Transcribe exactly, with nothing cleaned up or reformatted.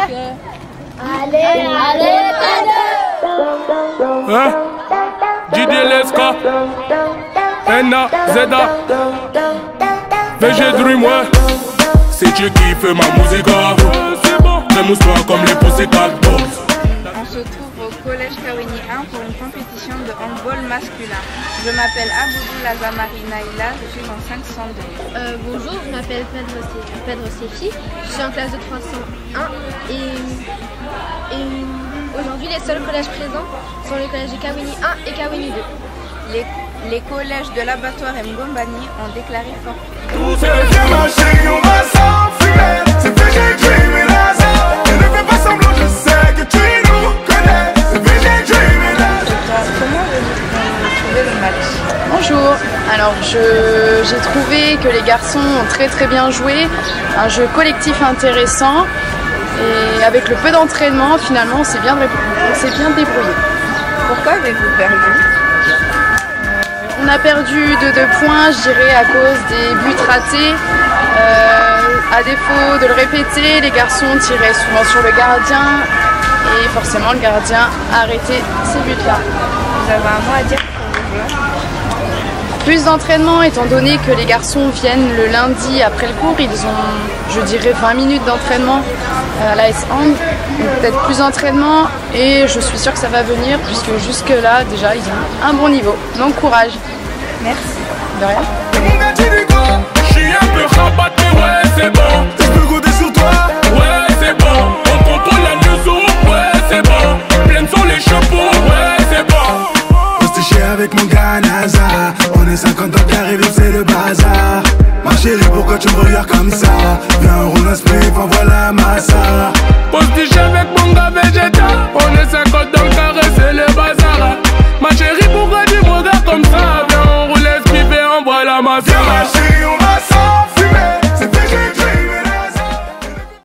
Allez, allez, allez. Hein? Didier Leska, N A Z A, V G Dream, ouais. C'est Dieu qui fait ma musique, fais-moi comme les Pussycat Dolls. On se trouve au collège Kawini un pour une compétition de handball masculin. Je m'appelle Aboudou Lazamari Naïla, je suis en cinq cent deux. Euh, bonjour, je m'appelle Pedro, Pedro Sefi, je suis en classe de trois cent un et, et aujourd'hui les seuls collèges présents sont les collèges de Kawini un et Kawini deux. Les, les collèges de l'abattoir et Mgombani ont déclaré forfait. Tout se fait marcher, on va s'enfuir. C'est V G Dream et Lazare. Et ne fais pas semblant, je sais que tu nous connais. C'est V G Dream et Lazare. Comment avez-vous trouvé le match? Bonjour, alors j'ai trouvé que les garçons ont très très bien joué, un jeu collectif intéressant et avec le peu d'entraînement finalement on s'est bien, bien débrouillé. Pourquoi avez-vous perdu? On a perdu de deux points, je dirais, à cause des buts ratés. Euh, à défaut de le répéter, les garçons tiraient souvent sur le gardien et forcément le gardien a arrêté ces buts-là. Vous avez un mot à dire pour vos joueurs? Plus d'entraînement étant donné que les garçons viennent le lundi après le cours, ils ont, je dirais, vingt minutes d'entraînement à l'A S Hand, peut-être plus d'entraînement et je suis sûre que ça va venir puisque jusque là déjà ils ont un bon niveau. Donc courage. Merci. De rien. Je suis un peu rabat mais ouais c'est bon. Je peux compter sur toi. Ouais c'est bon. On contrôle la news, ouais c'est bon. Pleines sont les chapeaux, ouais c'est bon. Postiché avec mon gars Naza. On est cinquante ans carré, c'est le bazar. Ma chérie, pourquoi tu me regardes comme ça? Viens, on roule un spliff, envoie la massa. Postiché avec mon gars Vegeta. On est cinquante dans le carré, c'est le bazar. Ma chérie, pourquoi tu me regardes comme ça? Viens, on roule un spliff et envoie la massa.